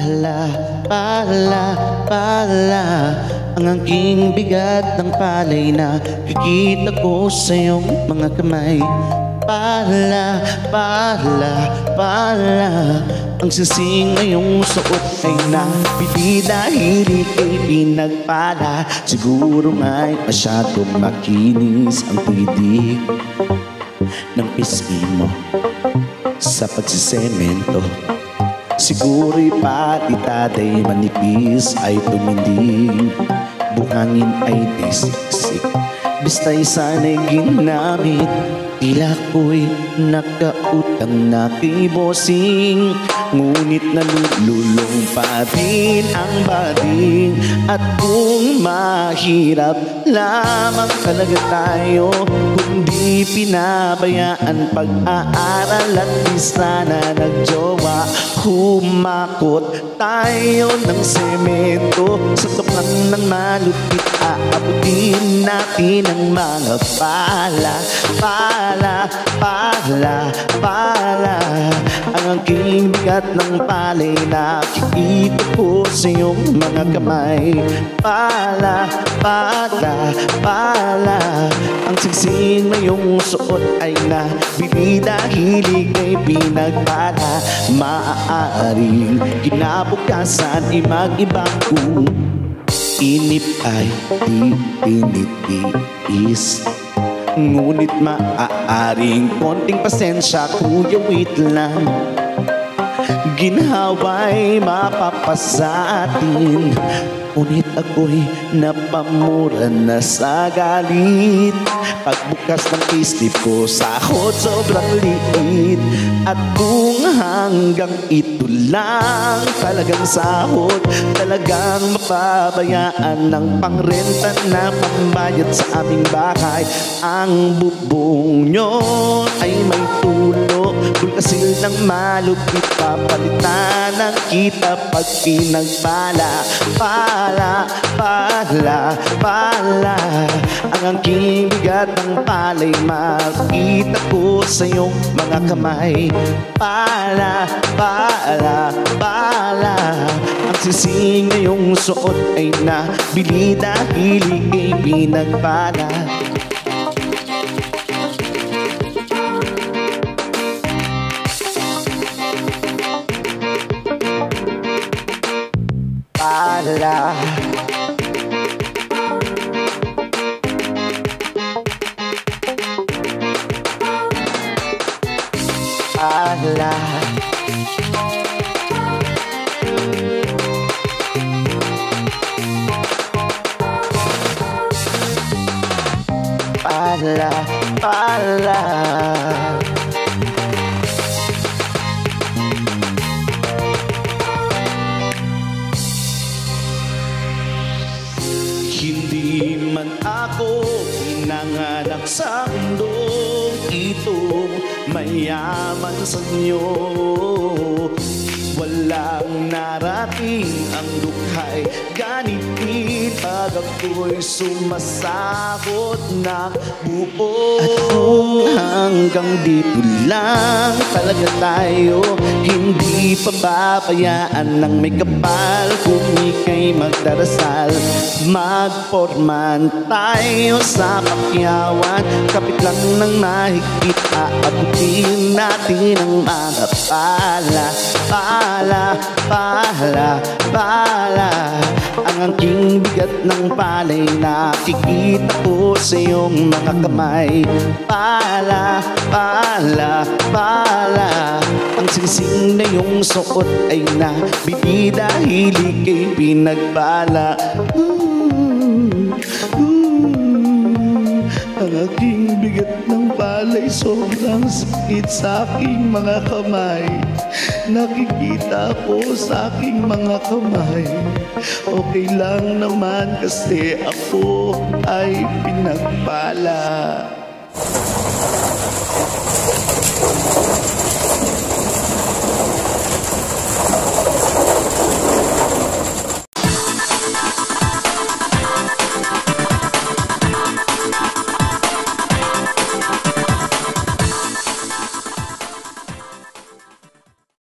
Pala, pala, pala ang aking bigat ng palay na kikita ko sa iyong mga kamay. Pala, pala, pala ang sising ngayong suot ay napili dahil ika'y pinagpala. Siguro nga'y masyadong makinis ang tidig ng pisngi mo sa pagsisemento. Siguro'y pati taday manipis ay tumindig, buhangin ay di siksik, basta'y sana'y ginamit. Tila ko'y nakautang na kay bossing, ngunit nalululong pa rin ang bading. At kung mahirap lamang talaga tayo, kung di pinabayaan pag-aaral at di sana nagjowa, humakot tayo ng semento sa tukang ng malupit. Aabutin natin ang mga pala, pala, pala, pala ang aking bigat ng palay na kikita ko sa iyong mga kamay. Pala, pala, pala ang singsing na iyong suot ay nabili dahil ika'y pinagpala. Maaaring kinabukasan ay mag-iba kung inip ay di tinitiis, ngunit maaaring konting pasensya, kuya wait lang, ginhawa'y mapapasa atin. Ngunit ako'y napamura na sa galit. Pagbukas ng payslip ko, sahod sobrang liit. At kung hanggang ito lang talagang sahod, talagang mapabayaan ng pangrenta na pambayad sa aming bahay. Ang bubong nyo ay may tulo, bulkasil ng malupit, papalitan ng kita pag pinagpala. Pala, pala, pala ang aking bigat ng palay, makita ko sa iyong mga kamay. Pala, pala, pala ang sising ngayong suot ay nabili dahil ika'y pinagpala. Pala, pala, pala, pala. Hindi man ako pinanganak sa mundong ito, mayaman sa inyo. Walang narating ang dukhay, ganit pag ako'y sumasahod ng buo. At kung hanggang dito lang talaga tayo, hindi pababayaan ng may kapal. Kung ika'y magdarasal, magporman tayo sa pakyawan. Kapit lang ng mahigpit, aabutin natin ang mga pala. Pala, pala, pala ang aking bigat ng palay, nakikita ko sa iyong mga kamay. Pala, pala, pala ang singsing na iyong suot ay nabili dahil ika'y pinagpala. Ang aking bigat ng palay sobrang sakit sa aking mga kamay. Nakikita ko sa aking mga kamay. Okay lang naman kasi ako ay pinagpala.